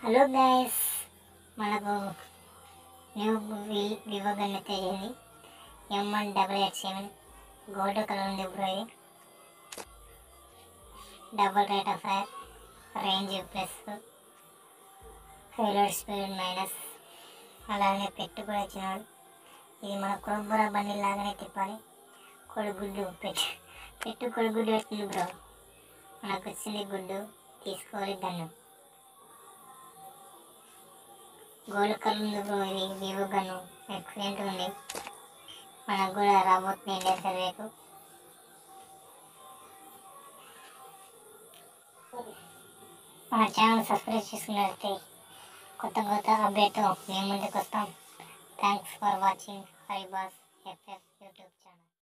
Hello guys, మనకు new Vivo gun అయితే చేయండి. M18887 గోల్డ్ కలర్ ఉంది బ్రో. ఇది double rate of fire, range plus, failure speed minus, అలాగే పెట్టు కూడా ఇచ్చినాడు. ఇది మన కొడుబుర బండి లాగానే తిప్పాలి. కొడుగుడ్డు పెట్టు కొడుగుడ్డు పెట్టింది బ్రో. మనకు వచ్చింది గుడ్డు, తీసుకోవాలి గన్ను. గోల్డ్ కలర్ ఉంది బ్రో. ఇది వివో గన్ను ఎక్సలెంట్ ఉంది. మనకు కూడా రాబోతుంది ఇండియా సర్వేకు. మన ఛానల్ సబ్స్క్రైబ్ చేసుకున్నట్లయితే కొత్త అప్డేట్ మేము ముందుకు వస్తాం. Thanks for watching Haribas FF YouTube.